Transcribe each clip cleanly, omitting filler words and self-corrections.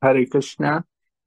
Hare Krishna.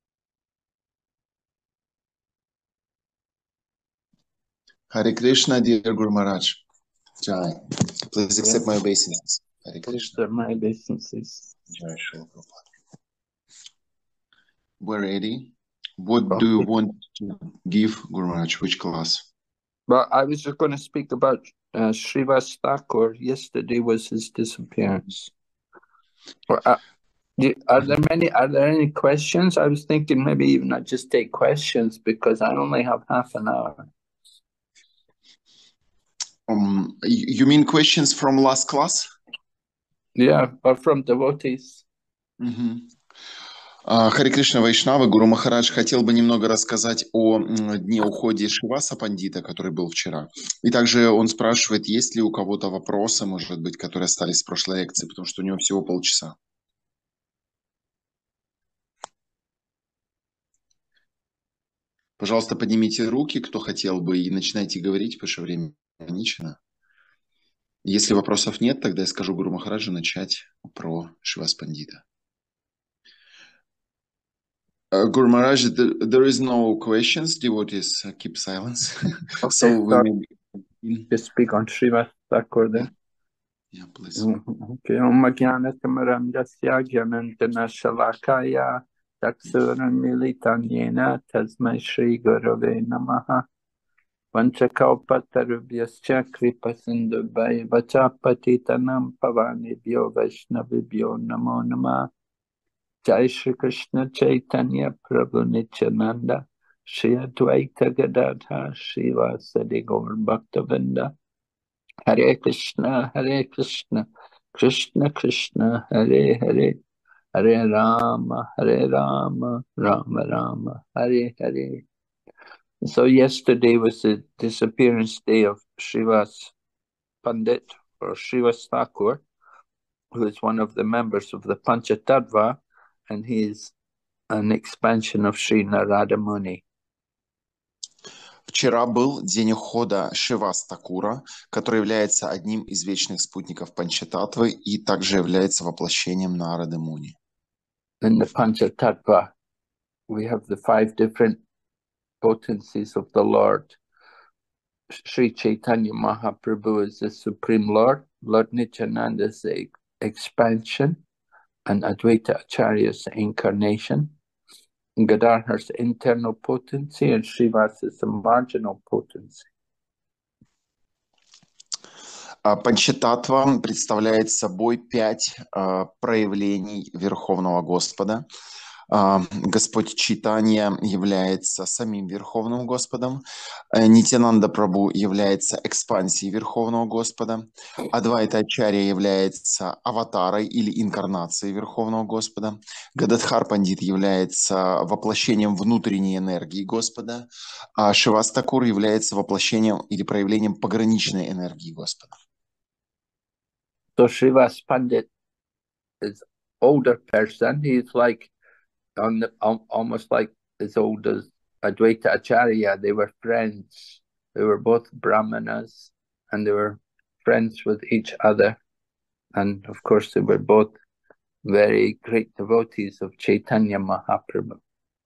Hare Krishna, dear Guru Maharaj. Jai. Please Yeah, accept my obeisances. Hare please Krishna. serve my obeisances. Jai Srila Prabhupada. We're ready. What do you Okay. want to give, Guru Maharaj? Which class? Well, I was just going to speak about Srivas Thakur. Yesterday was his disappearance. Well, are there any questions? I was thinking maybe even not just take questions because I only have half an hour. You mean questions from last class? Yeah, or from devotees. Харе Кришна Вайшнава, Гуру Махарадж хотел бы немного рассказать о дне уходе Шиваса Пандита, который был вчера. И также он спрашивает, есть ли у кого-то вопросы, может быть, которые остались с прошлой лекции, потому что у него всего полчаса. Пожалуйста, поднимите руки, кто хотел бы, и начинайте говорить, потому что время ограничено. Если вопросов нет, тогда я скажу Гуру Махараджу начать про Шивас Пандита. Guru Maharaj, there is no questions. Devotees keep silence. Okay, So we may just speak on Srivas Thakur then. Yeah, please. Okay. Om Jnanatamaram Jasya Jnanantana Shalakaya Taksuran Militanyena Tasmai Shri Gurave Namaha Vanchakalpatarubhyascha Kripasindubhaya Vachapatitanam Pavanibhyo Vaishnavibhyo Namo Namah Jai Shri Krishna Chaitanya Prabhu Nityananda Shri Advaita Gadadha Shri Vasadi Gaur Bhaktavinda Hare Krishna, Krishna Krishna, Hare Hare, Hare Rama, Rama Rama, Hare Hare. So yesterday was the disappearance day of Srivas Pandit, or Srivas Thakur, who is one of the members of the Panchatattva, and he is an expansion of Sri Narada Muni. Вчера был день ухода Шивас Такура, который является одним из вечных спутников Панчататвы и также является воплощением Нарады Муни. In the Panchatattva, we have the 5 different potencies of the Lord. Sri Chaitanya Mahaprabhu is the Supreme Lord, Lord Nityananda is the expansion, and Advaita Acharya is the incarnation. Gadadhar's internal potency, and Srivas is the marginal potency. Панчататва представляет собой 5 проявлений Верховного Господа. Господь Чайтанья является самим Верховным Господом, Нитянанда Прабху является экспансией Верховного Господа, Адвайта Ачарья является аватарой или инкарнацией Верховного Господа, Гададхар Пандит является воплощением внутренней энергии Господа, а Шивас Такур является воплощением или проявлением пограничной энергии Господа. So Srivas Pandit is older person. He's like almost like as old as Advaita Acharya. They were friends. They were both Brahmanas, and they were friends with each other. And of course, they were both very great devotees of Chaitanya Mahaprabhu.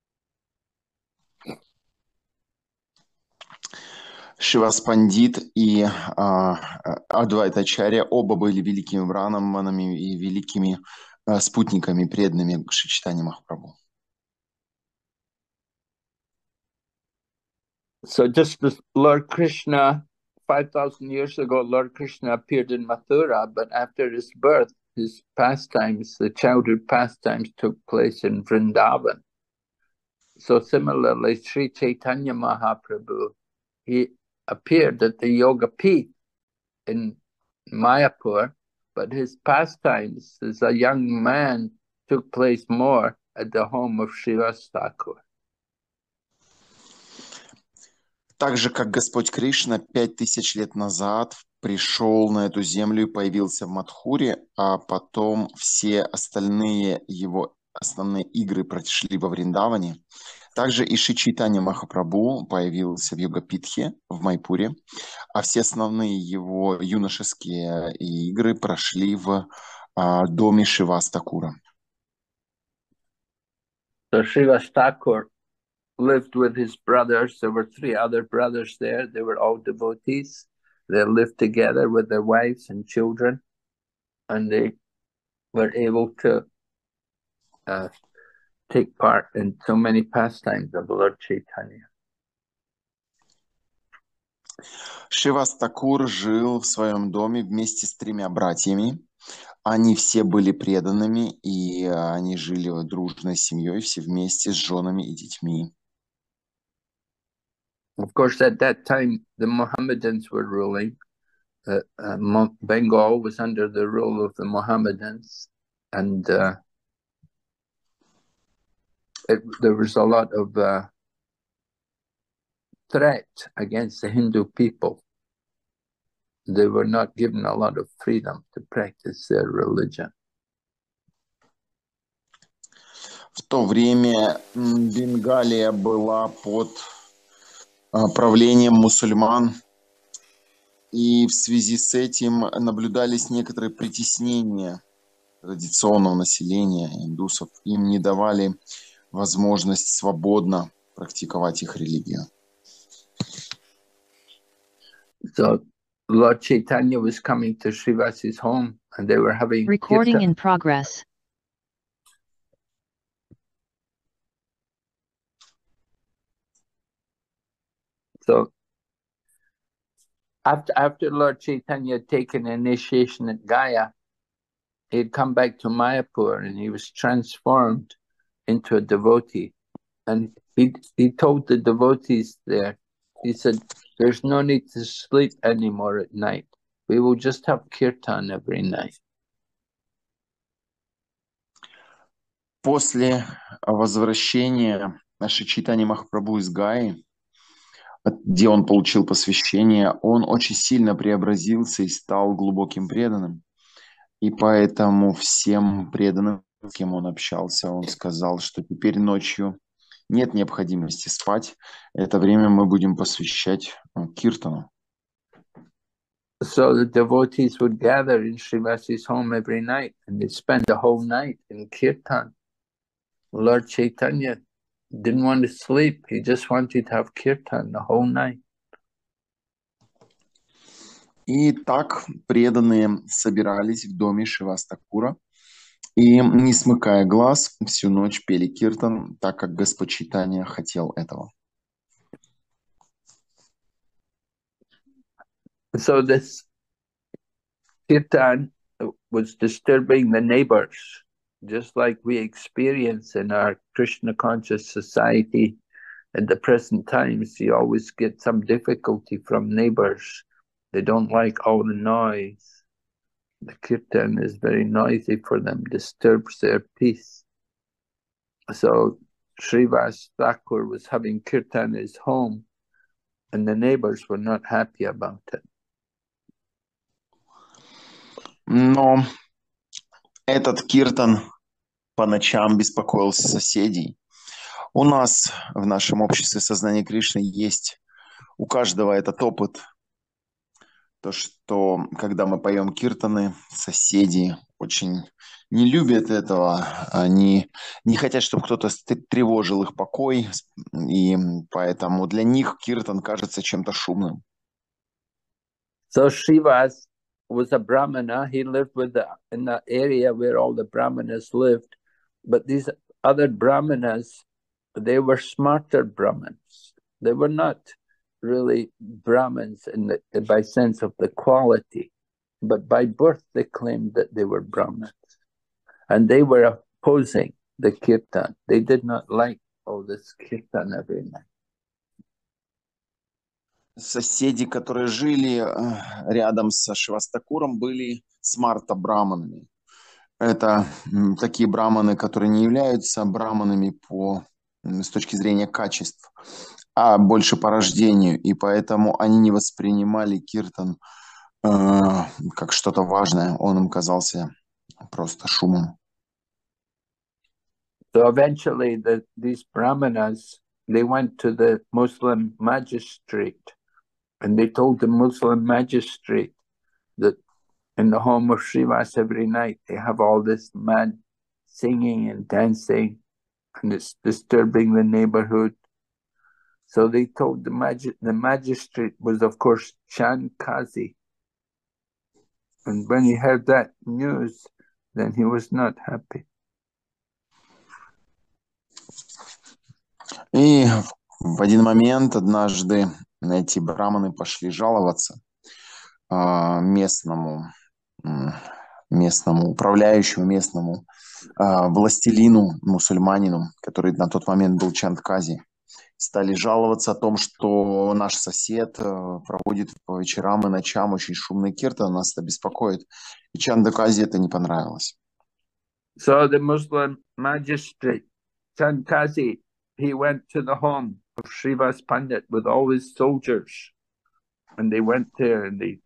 Шивас Пандит и Адвайта Ачарья оба были великими браманами и великими спутниками, преданными Шри Чайтанья Махапрабху. So just as Lord Krishna, 5,000 years ago, Lord Krishna appeared in Mathura, but after his birth, his pastimes, the childhood pastimes, took place in Vrindavan. So similarly, Sri Chaitanya Mahaprabhu, he appeared at the Yoga Peeth in Mayapur, but his pastimes as a young man took place more at the home of Srivas Thakur. Так же, как Господь Кришна 5000 лет назад пришел на эту землю и появился в Мадхуре, а потом все остальные его основные игры прошли во Вриндаване, также и Шри Чайтанья Махапрабху появился в Йога-Питхе в Майпуре, а все основные его юношеские игры прошли в доме Шивас Такура. So Srivas Thakur lived with his brothers. There were 3 other brothers there. They were all devotees. They lived together with their wives and children, and they were able to take part in so many pastimes of Lord Chaitanya. Шривас Такур жил в своем доме вместе с 3 братьями. Они все были преданными, и они жили дружной семьей, все вместе с женами и детьми. Of course, at that time, the Mohammedans were ruling. Bengal was under the rule of the Mohammedans, and there was a lot of threat against the Hindu people. They were not given a lot of freedom to practice their religion. В то время Бенгалия была под правлением мусульман, и в связи с этим наблюдались некоторые притеснения традиционного населения индусов. Им не давали возможность свободно практиковать их религию. So Lord Chaitanya was coming to Srivas's home, and they were having Recording kirtan. in progress. So after Lord Chaitanya had taken initiation at Gaya, he'd come back to Mayapur, and he was transformed into a devotee. And he told the devotees there, he said, there's no need to sleep anymore at night. We will just have kirtan every night. После возвращения Шри Чайтанья Махапрабху из Гаи, где он получил посвящение, он очень сильно преобразился и стал глубоким преданным. И поэтому всем преданным, с кем он общался, он сказал, что теперь ночью нет необходимости спать. Это время мы будем посвящать киртану. So the devotees would gather in Srivas's home every night, and they'd spend the whole night in kirtan. Lord Chaitanya didn't want to sleep. He just wanted to have kirtan the whole night. И так преданные собирались в доме Шривас Такура и, не смыкая глаз, всю ночь пели киртан, так как Господь Чайтанья хотел этого. So this kirtan was disturbing the neighbors, just like we experience in our Krishna conscious society at the present times. You always get some difficulty from neighbors. They don't like all the noise. The kirtan is very noisy for them, disturbs their peace. So Srivas Thakur was having kirtan in his home, and the neighbors were not happy about it. Но этот киртан по ночам беспокоил соседей. У нас в нашем обществе сознания Кришны есть у каждого этот опыт. То, что когда мы поем киртаны, соседи очень не любят этого. Они не хотят, чтобы кто-то тревожил их покой. И поэтому для них киртан кажется чем-то шумным. So Srivas was a Brahmana. He lived in the area where all the Brahmanas lived. But these other Brahmanas, they were smarter Brahmins. They were not really Brahmins by sense of the quality, but by birth they claimed that they were Brahmins. And they were opposing the kirtan. They did not like all this kirtan every night. Соседи, которые жили рядом со Шривастакуром, были смарта-браманами. Это такие браманы, которые не являются браманами с точки зрения качеств, а больше по рождению. И поэтому они не воспринимали киртан как что-то важное. Он им казался просто шумом. So eventually these brahmanas, they went to the Muslim magistrate, and they told the Muslim magistrate that in the home of Srivas every night they have all this mad singing and dancing, and it's disturbing the neighborhood. So they told the magistrate was, of course, Chand Kazi. And when he heard that news, then he was not happy. И в один момент однажды эти браманы пошли жаловаться местному управляющему, местному властелину, мусульманину, который на тот момент был Чандкази. Стали жаловаться о том, что наш сосед проводит по вечерам и ночам очень шумный киртан, нас это беспокоит. И Чандкази это не понравилось. So the Muslim magistrate, Chandkazi, he went to the home of Srivas Pandit with all his soldiers. And they went there and they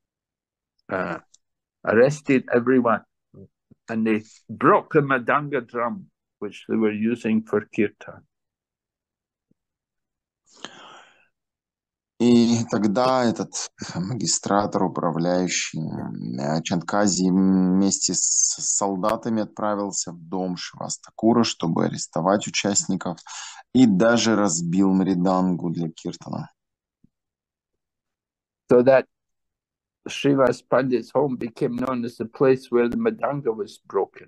arrested everyone. And they broke the Madanga drum, which they were using for kirtan. И тогда этот магистратор, управляющий Чандкази, вместе с солдатами отправился в дом Шивастакура, чтобы арестовать участников, и даже разбил мридангу для киртана. So that Srivas Pandit's home became known as the place where the Madanga was broken.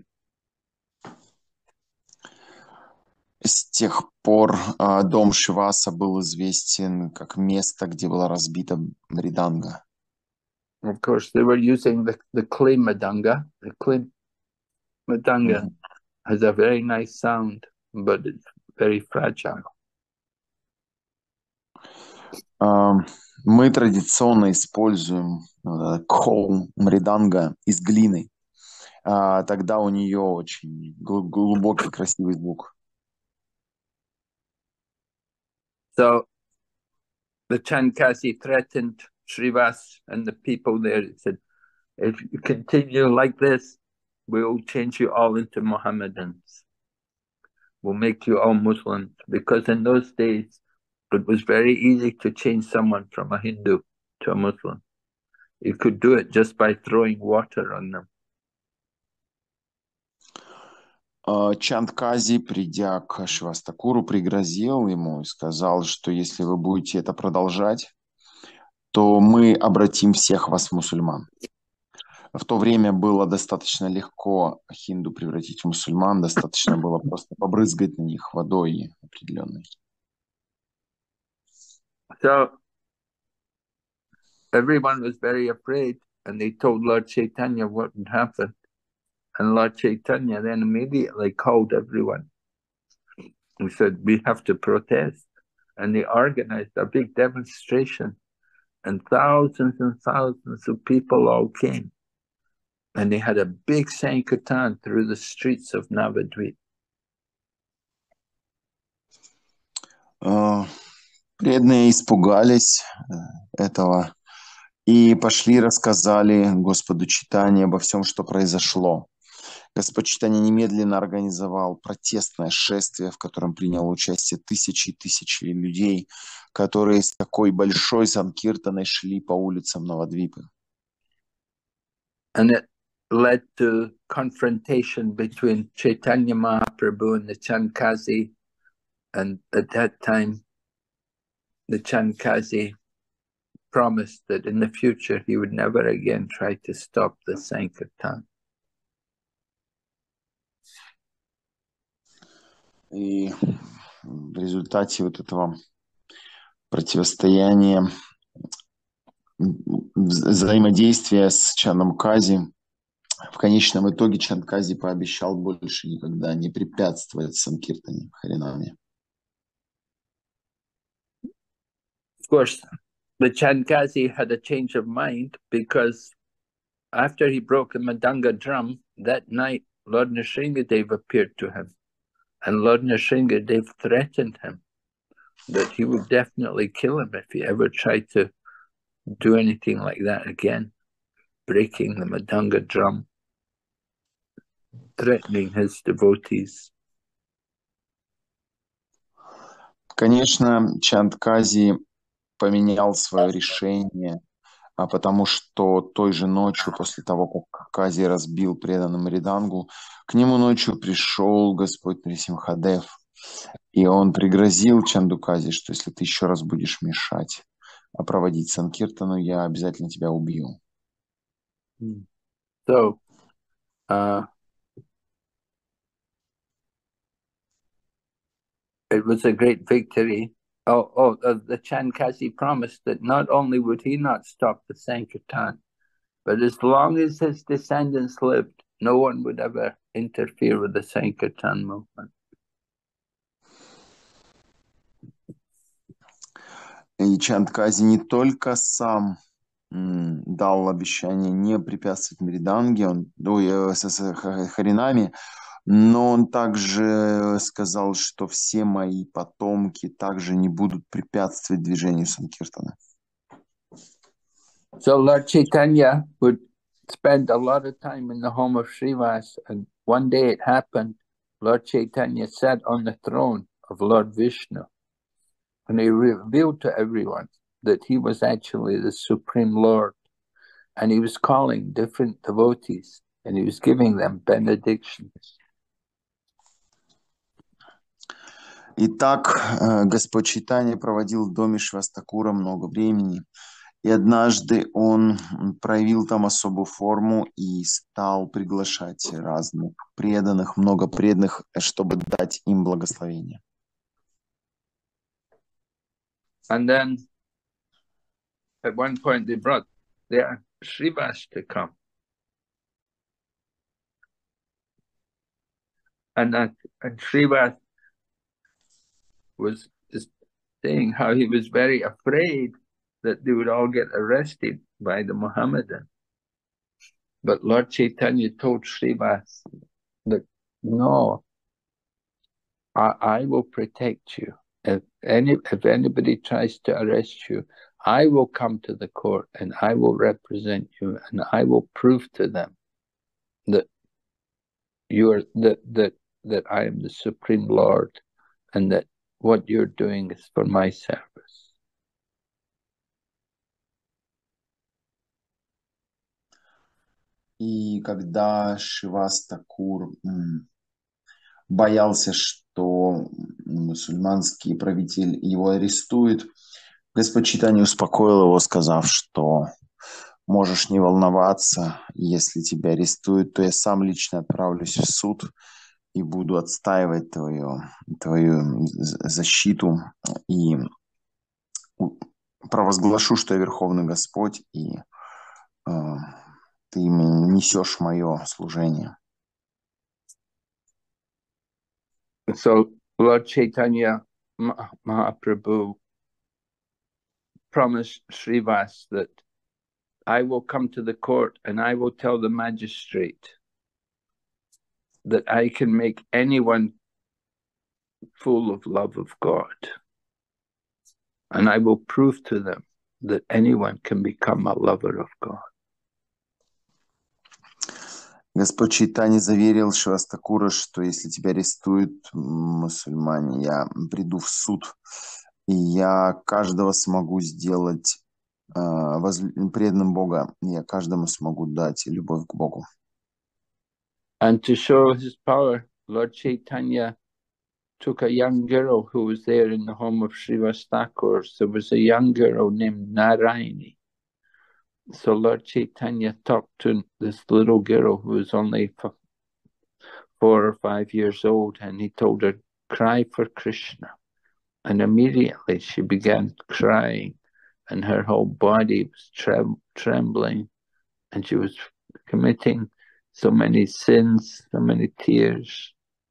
С тех пор дом Шиваса был известен как место, где была разбита мриданга. Of course, they were using the clay Madanga. The clay Madanga has a very nice sound, but it's very fragile. Мы традиционно используем кхол мриданга из глины. Тогда у нее очень глубокий, красивый звук. So the Chandkasi threatened Srivas and the people there. He said, if you continue like this, we'll change you all into Mohammedans. We'll make you all Muslims. Because in those days, it was very easy to change someone from a Hindu to a Muslim. You could do it just by throwing water on them. Чандкази, придя к Шивастакуру, пригрозил ему и сказал, что если вы будете это продолжать, то мы обратим всех вас в мусульман. В то время было достаточно легко хинду превратить в мусульман, достаточно было просто побрызгать на них водой определенной. So everyone was very afraid, and they told Lord Chaitanya what would happen. And Lord Chaitanya then immediately called everyone. He said, we have to protest. And they organized a big demonstration, and thousands of people all came. And they had a big Sankirtan through the streets of Navadvip. Преданные испугались этого и пошли рассказали Господу Чайтанье обо всем, что произошло. Господь Чайтанья немедленно организовал протестное шествие, в котором приняло участие тысячи и тысячи людей, которые с такой большой санкиртаной шли по улицам Навадвипы. And it led to confrontation between Chaitanya Mahaprabhu and the Chandkazi. And at that time, the Chandkazi promised that in the future he would never again try to stop the Sankirtan. И в результате вот этого противостояния, взаимодействия с Чандкази, в конечном итоге Чандкази пообещал больше никогда не препятствовать Санкиртане, Харинаме. Of course, the Chandkazi had a change of mind, because after he broke the Madanga drum, that night Lord Nrsingadev appeared to him. And Lord Nrsingadev threatened him that he would definitely kill him if he ever tried to do anything like that again, breaking the Madanga drum, threatening his devotees. Конечно, Чандкази поменял свое решение а потому что той же ночью, после того, как Кази разбил преданным Мридангу, к нему ночью пришел Господь Нрисимхадев, и он пригрозил Чандукази, что если ты еще раз будешь мешать проводить Санкиртану, я обязательно тебя убью. So, it was a great victory. The Chankasi promised that not only would he not stop the Sankirtan, but as long as his descendants lived, no one would ever interfere with the Sankirtan movement. И Чандкази не только сам дал обещание не препятствовать Мриданге, с Харинами, но он также сказал, что все мои потомки также не будут препятствовать движению Санкиртана. So Lord Chaitanya would spend a lot of time in the home of Srivas, and one day it happened, Lord Chaitanya sat on the throne of Lord Vishnu, and he revealed to everyone that he was actually the Supreme Lord, and he was calling different devotees, and he was giving them benedictions. Итак, Господь Чайтанья проводил в доме Швастакура много времени, и однажды он проявил там особую форму и стал приглашать разных преданных, много преданных, чтобы дать им благословение. And then at one point they brought their Srivas to come. And Srivas was just saying how he was very afraid that they would all get arrested by the Mohammedan. But Lord Chaitanya told Srivas that, no, I will protect you. If anybody tries to arrest you, I will come to the court and I will represent you, and I will prove to them that you are that I am the Supreme Lord, and that what you're doing is for my service. И когда Шивастакур боялся, что мусульманский правитель его арестует, Господь Чайтанья успокоил его, сказав, что можешь не волноваться, если тебя арестуют, то я сам лично отправлюсь в суд и буду отстаивать твою защиту и провозглашу, что я Верховный Господь, и ты несешь мое служение. So Lord Chaitanya Mahaprabhu promised Srivas that I will come to the court and I will tell the magistrate that I can make anyone full of love of God. And I will prove to them that anyone can become a lover of God. Господь Чайтанья заверил Шивастакура, что если тебя арестуют мусульмане, я приду в суд, и я каждого смогу сделать преданным Бога, и я каждому смогу дать любовь к Богу. And to show his power, Lord Chaitanya took a young girl who was there in the home of Srivasthakur. There was a young girl named Narayani. So Lord Chaitanya talked to this little girl who was only 4 or 5 years old, and he told her, cry for Krishna. And immediately she began crying, and her whole body was trembling, and she was committing so many sins, so many tears.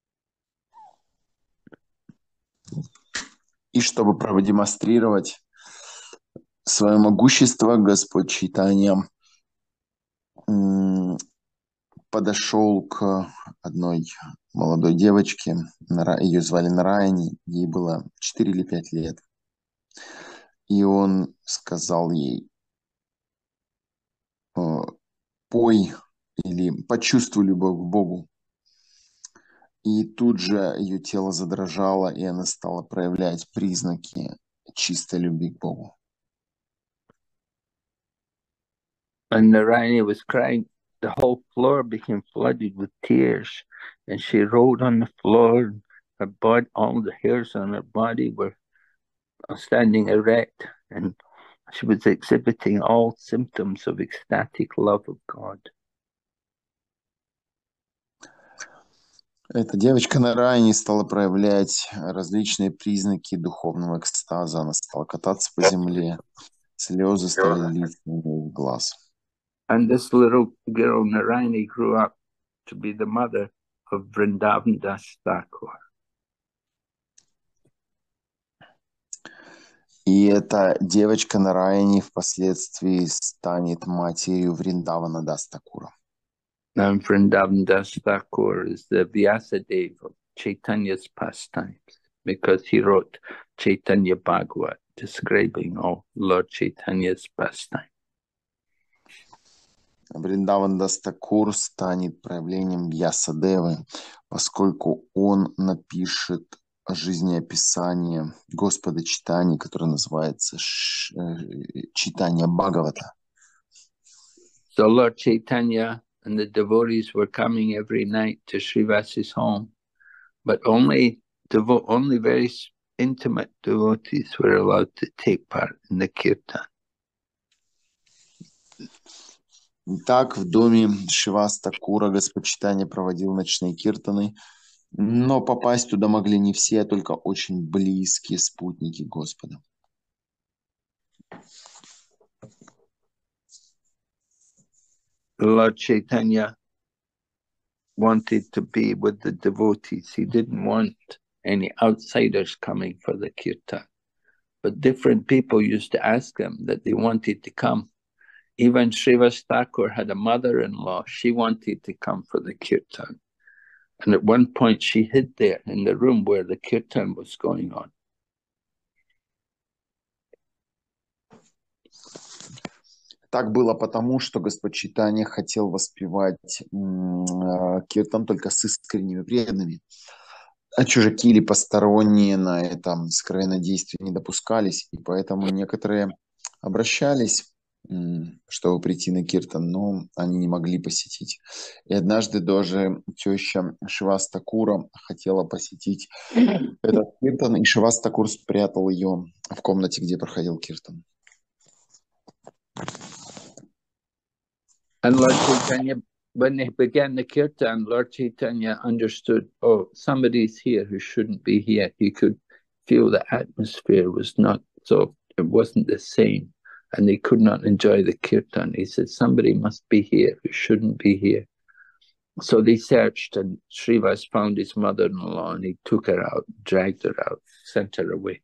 И чтобы продемонстрировать свое могущество, Господь Чайтанья подошел к одной молодой девочке, ее звали Нараяни, ей было 4 или 5 лет. И он сказал ей, пой или почувствуй любовь к Богу. И тут же ее тело задрожало, и она стала проявлять признаки чистой любви к Богу. And Narayani was crying. The whole floor became flooded with tears, and she rolled on the floor. Her body, all the hairs on her body were standing erect, and she was exhibiting all symptoms of ecstatic love of God. Эта девочка на районе стала проявлять различные признаки духовного экстаза. Она стала кататься по земле, слезы стали литься из глаз. And this little girl, Narayani, grew up to be the mother of Vrindavan Das Thakur. И эта девочка на районе впоследствии станет матерью Вриндавана Дас Такура. Now, Vrindavan Das Thakur is the Vyasadeva of Chaitanya's pastimes, because he wrote Chaitanya Bhagavat, describing all Lord Chaitanya's pastimes. Вриндаван Дас Такур станет проявлением Вьясадевы, поскольку он напишет жизнеописание Господа Чайтаньи, которое называется Чайтанья Бхагавата. So Lord Chaitanya and the devotees were coming every night to Srivas's home, but only very intimate devotees were allowed to take part in the kirtan. Так, в доме Шривас Такура Господь Чайтанья проводил ночные киртаны, но попасть туда могли не все, а только очень близкие спутники Господа. Lord Chaitanya wanted to be with the devotees. He didn't want any outsiders coming for the kirtan. But different people used to ask him that they wanted to come. Even Srivas Thakur had a mother-in-law. She wanted to come for the kirtan. And at one point she hid there in the room where the kirtan was going on. Так было потому, что Господь Чайтанья хотел воспевать киртан только с искренними преданными. А чужаки или посторонние на этом скроенодействие не допускались, и поэтому некоторые обращались, чтобы прийти на киртан, но они не могли посетить. И однажды даже теща Шривас Такура хотела посетить этот киртан, и Шривас Такур спрятал ее в комнате, где проходил киртан. And Lord Chaitanya, when they began the kirtan, Lord Chaitanya understood, oh, somebody's here who shouldn't be here. He could feel the atmosphere was not so, it wasn't the same, and they could not enjoy the kirtan. He said, somebody must be here who shouldn't be here. So they searched, and Srivas found his mother-in-law, and he took her out, dragged her out, sent her away.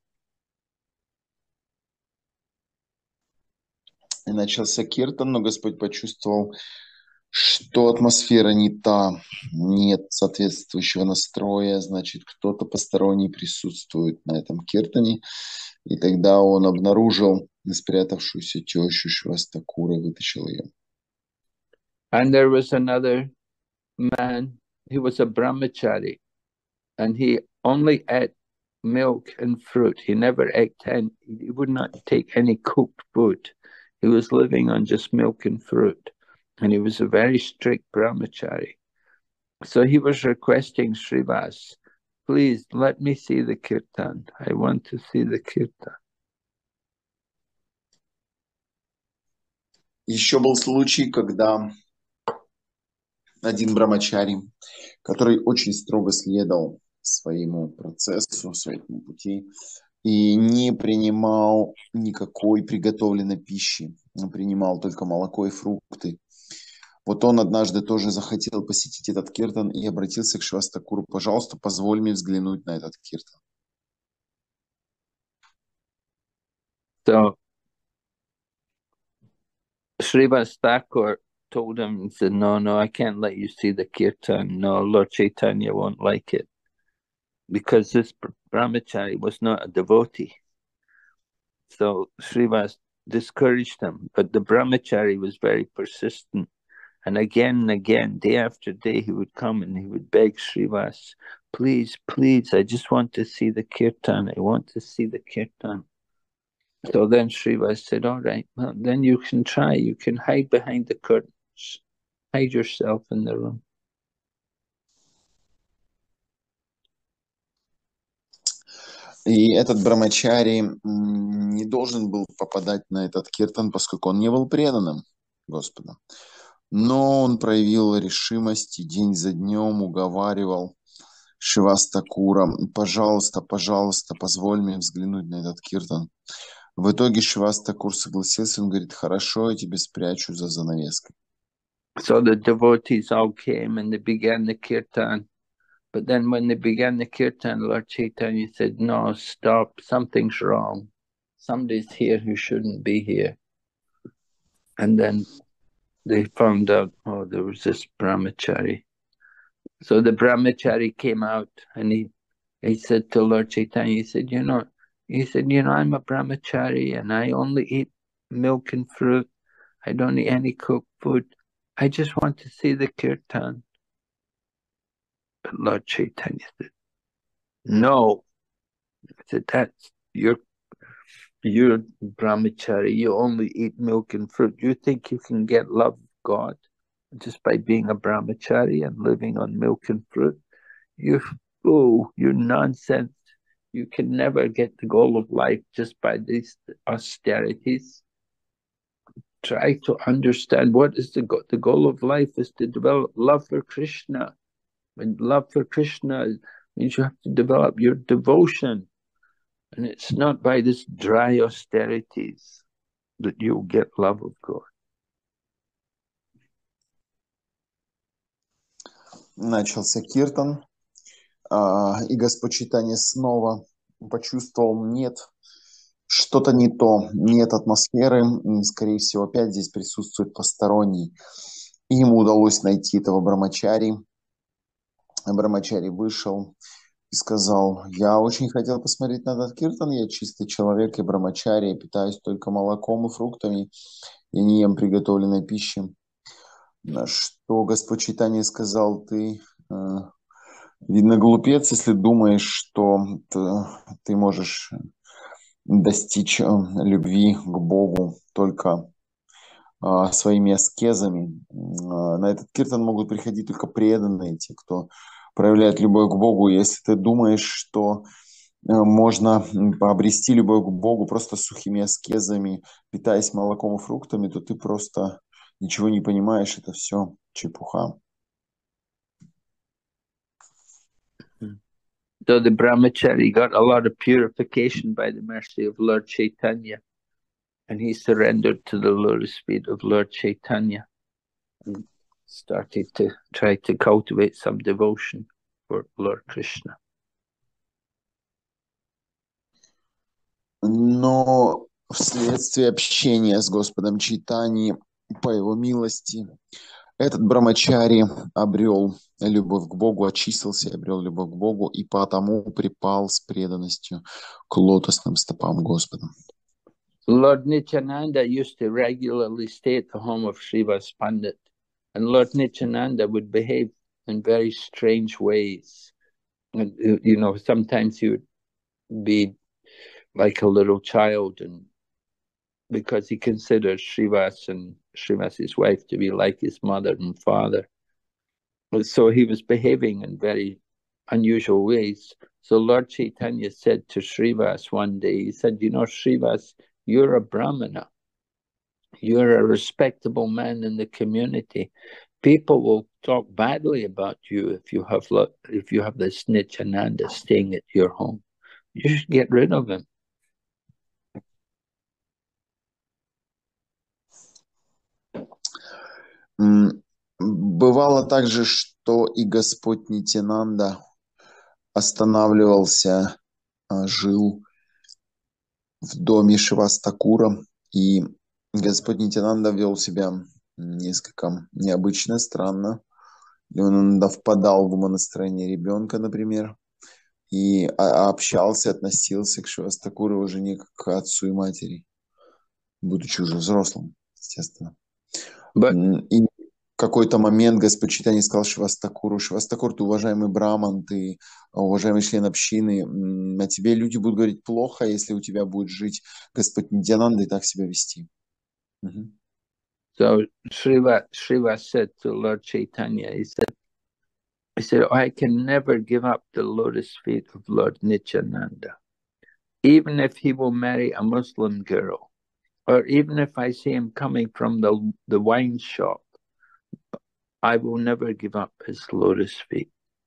И начался киртан, но Господь почувствовал, что атмосфера не та, нет соответствующего настроя, значит, кто-то посторонний присутствует на этом киртане. И тогда он обнаружил спрятавшуюся тещу Шривас Такура и вытащил ее. And there was another man, he was a brahmachari, and he only ate milk and fruit. He never ate he would not take any cooked food. He was living on just milk and fruit, and he was a very strict brahmachari. So he was requesting Srivas, please let me see the kirtan. I want to see the kirtan. Еще был случай, когда один брамачари, который очень строго следовал своему процессу, своему пути, и не принимал никакой приготовленной пищи, он принимал только молоко и фрукты. Вот он однажды тоже захотел посетить этот киртан и обратился к Шривас Такуру: пожалуйста, позволь мне взглянуть на этот киртан. So Srivas Thakur told him, he said, no, I can't let you see the kirtan. No, Lord Chaitanya won't like it. Because this brahmachari was not a devotee. So Srivas discouraged him, but the brahmachari was very persistent. And again, day after day, he would come and he would beg Srivas, please, I just want to see the kirtan. I want to see the kirtan. So then Srivas said, all right, well, then you can try. You can hide behind the curtains. Hide yourself in the room. И этот брамачари не должен был попадать на этот киртан, поскольку он не был преданным Господу. Но он проявил решимость и день за днем уговаривал Шивастакура: пожалуйста, пожалуйста, позволь мне взглянуть на этот киртан. В итоге Шивастакур согласился, он говорит: хорошо, я тебя спрячу за занавеской. So the devotees all came and they began the kirtan. But then when they began the kirtan, Lord Chaitanya said, no, stop, something's wrong. Somebody's here who shouldn't be here. And then they found out, oh, there was this brahmachari. So the brahmachari came out and he said to Lord Chaitanya, he said, you know, I'm a brahmachari and I only eat milk and fruit. I don't eat any cooked food. I just want to see the kirtan. But Lord Chaitanya said, no. I said, that's you're brahmachari. You only eat milk and fruit. You think you can get love of God just by being a brahmachari and living on milk and fruit? You're fool. You're nonsense. You can never get the goal of life just by these austerities. Try to understand what is the goal. The goal of life is to develop love for Krishna. And love for Krishna means you have to develop your devotion. And it's not by this dry austerities that you'll get love of God. Начался киртан, и Господь Чайтанья снова почувствовал: нет, что-то не то, нет атмосферы, скорее всего, опять здесь присутствует посторонний. И ему удалось найти этого брамачари. Брамачари вышел и сказал: я очень хотел посмотреть на этот киртан, я чистый человек и брамачари, я питаюсь только молоком и фруктами, я не ем приготовленной пищи. На что Господь Чайтанья сказал: ты, видно, глупец, если думаешь, что ты можешь достичь любви к Богу только своими аскезами. На этот киртан могут приходить только преданные, те, кто проявляет любовь к Богу. Если ты думаешь, что можно обрести любовь к Богу просто сухими аскезами, питаясь молоком и фруктами, то ты просто ничего не понимаешь, это все чепуха. So the brahmachari got a lot of purification by the mercy of Lord Chaitanya, and he surrendered to the lotus feet of Lord Chaitanya and started to try to cultivate some devotion for Lord Krishna. Но вследствие общения с Господом Чайтаньей, по его милости, этот брамачари обрел любовь к Богу, очистился и обрел любовь к Богу, и потому припал с преданностью к лотосным стопам Господа. Lord Nityananda used to regularly stay at the home of Srivas Pandit, and Lord Nityananda would behave in very strange ways. And, you know, sometimes he would be like a little child, and because he considered Srivas and Srivas's wife to be like his mother and father. So he was behaving in very unusual ways. So Lord Chaitanya said to Srivas one day, he said, you know, Srivas, you're a Brahmana. You're a respectable man in the community. People will talk badly about you if you have this Nityananda staying at your home. You should get rid of him. Бывало также, что и Господь Нитянанда останавливался, жил в доме Шивастакура, и Господь Нитянанда вел себя несколько необычно, странно. Он иногда впадал в умонастроение ребенка, например, и общался, относился к Шивастакуру уже не как к отцу и матери, будучи уже взрослым, естественно. But И какой-то момент Господь Чайтанья сказал Шивастакуру: Шивастакур, ты уважаемый браман, ты уважаемый член общины, о тебе люди будут говорить плохо, если у тебя будет жить Господь Нитьянанда и так себя вести. Мгм. So Sriva said to Lord Chaitanya, he said, I can never give up the lotus feet of Lord Nityananda, even if he will marry a Muslim girl, or even if I see him coming from the wine shop, I will never give up his lotus feet.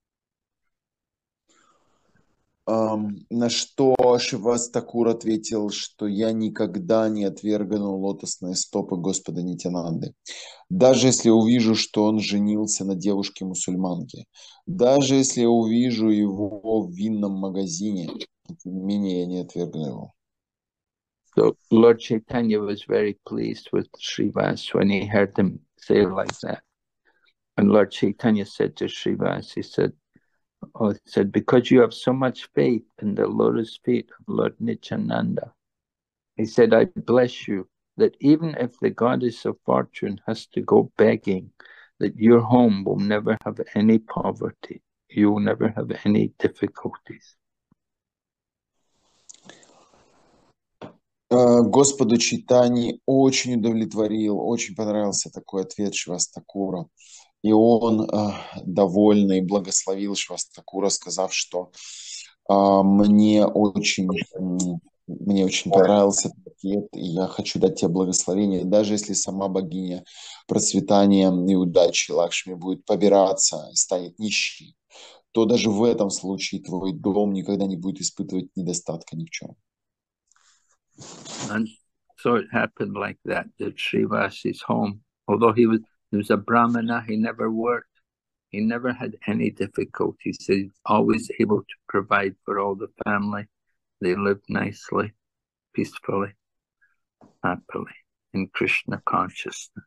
На что Шивастакур ответил, что я никогда не отвергну лотосные стопы Господа Нитянанды. Даже если я увижу, что он женился на девушке-мусульманке, даже если я увижу его в винном магазине, тем не менее я не отвергну его. So Lord Chaitanya was very pleased with Srivas when he heard him say like that. And Lord Chaitanya said to Srivas, he said, because you have so much faith in the lotus feet of Lord Nityananda, he said, I bless you that even if the goddess of fortune has to go begging, that your home will never have any poverty. You will never have any difficulties. Господу Чайтаньи очень удовлетворил, очень понравился такой ответ Шивастакура. И он, довольный, благословил Шивастакура, сказав, что мне очень понравился этот ответ, и я хочу дать тебе благословение, даже если сама богиня процветания и удачи Лакшми будет побираться и станет нищей, то даже в этом случае твой дом никогда не будет испытывать недостатка ни в чем. And so it happened like that Srivas's home, although he was a brahmana, he never worked. He never had any difficulties. He's always able to provide for all the family. They lived nicely, peacefully, happily in Krishna consciousness.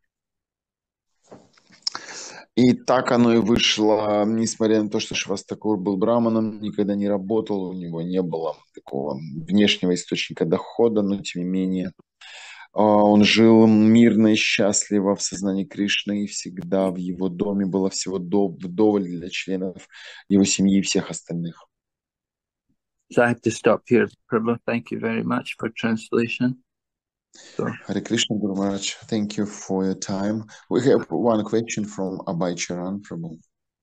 И так оно и вышло, несмотря на то, что Шивастакур был браманом, никогда не работал, у него не было такого внешнего источника дохода, но тем не менее он жил мирно и счастливо в сознании Кришны, и всегда в его доме было всего вдоволь для членов его семьи и всех остальных. So I have to stop here, Prabhu. Thank you very much for translation. So, Hare Krishna, Guru Maharaj, thank you for your time. We have one question from Abhay Charan, Prabhu.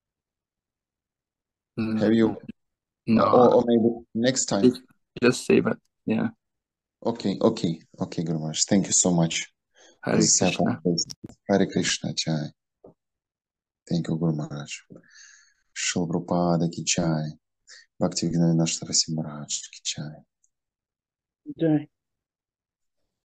Have you? No. Or maybe next time. Just save it. Yeah. Okay, Guru Maharaj. Thank you so much. Hare Krishna. Hare Krishna, Chai. Thank you, Guru Maharaj. Шрила Прабхупада Ки Чай. Бхакти Vinod Saraswati Maharaj Ки Чай. Jai.